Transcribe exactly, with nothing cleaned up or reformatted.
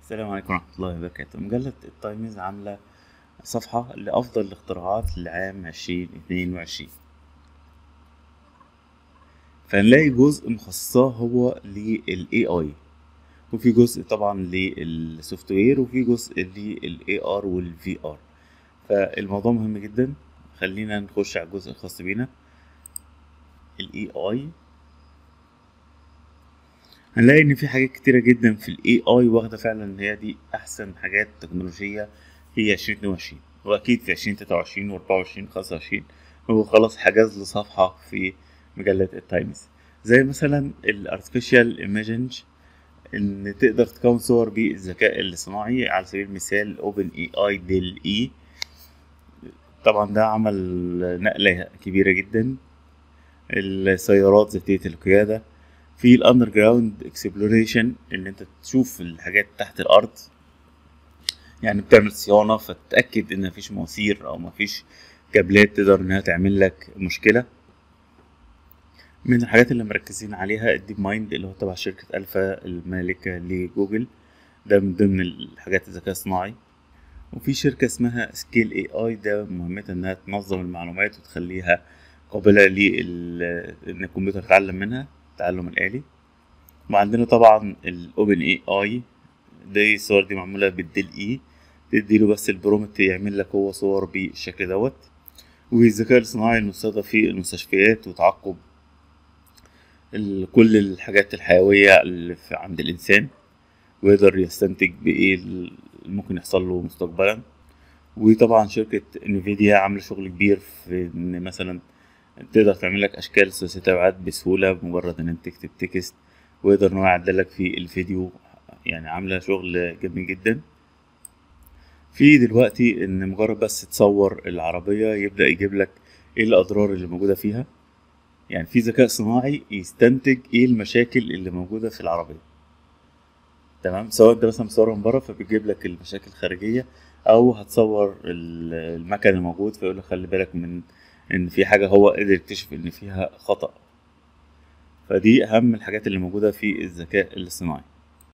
السلام عليكم ورحمة الله وبركاته. مجلة التايمز عاملة صفحة لأفضل الاختراعات لعام عشرين اتنين وعشرين، فنلاقي جزء مخصصاه هو لل إيه آي، وفي جزء طبعا للسوفت وير، وفي جزء لل إيه آر وال في آر. فالموضوع مهم جدا. خلينا نخش على الجزء الخاص بينا ال إيه آي. هنلاقي ان في حاجات كتيرة جدا في ال إيه آي واخدة فعلا ان هي دي احسن حاجات تكنولوجية في عشرين اتنين وعشرين، واكيد في عشرين تلاتة وعشرين واربعة وعشرين خمسة وعشرين هو خلاص حجز له صفحة في مجلة التايمز. زي مثلا الارتفيشال ايميجنج، ان تقدر تكون صور بالذكاء الاصطناعي. على سبيل المثال اوبن اي اي ديل اي، طبعا ده عمل نقلة كبيرة جدا. السيارات ذاتية القيادة، في الاندر جراوند اكسبلوريشن، ان انت تشوف الحاجات تحت الارض، يعني بتعمل صيانة فتتأكد ان مفيش مواسير او مفيش كابلات تقدر انها تعمل لك مشكلة. من الحاجات اللي مركزين عليها الديب مايند اللي هو تبع شركة الفا المالكة لجوجل، ده من ضمن الحاجات الذكاء الصناعي. وفي شركة اسمها سكيل اي اي، ده مهمتها انها تنظم المعلومات وتخليها قابلة لل ان الكمبيوتر يتعلم منها التعلم الآلي. وعندنا طبعا الاوبن اي اي، دي الصور دي معمولة بالديل اي، تديله بس البرومت يعمل لك هو صور بالشكل دوت. والذكاء الصناعي المستخدم في المستشفيات وتعقب ال- كل الحاجات الحيوية اللي في- عند الإنسان، ويقدر يستنتج بإيه اللي ممكن يحصل له مستقبلا. وطبعا شركة انفيديا عاملة شغل كبير في إن مثلا تقدر تعمل لك أشكال ثلاثية أبعاد بسهولة بمجرد إن أنت تكتب تكست، ويقدر إن هو يعدل لك في الفيديو. يعني عاملة شغل جميل جدا. في دلوقتي ان مجرد بس تصور العربية يبدأ يجيب لك ايه الاضرار اللي موجودة فيها. يعني في ذكاء صناعي يستنتج ايه المشاكل اللي موجودة في العربية، تمام. سواء انت مثلا مصورها من بره فبيجيب لك المشاكل الخارجية، او هتصور ال- المكن الموجود فيقول لك خلي بالك من ان في حاجة هو قدر يكتشف ان فيها خطأ. فدي اهم الحاجات اللي موجودة في الذكاء الاصطناعي.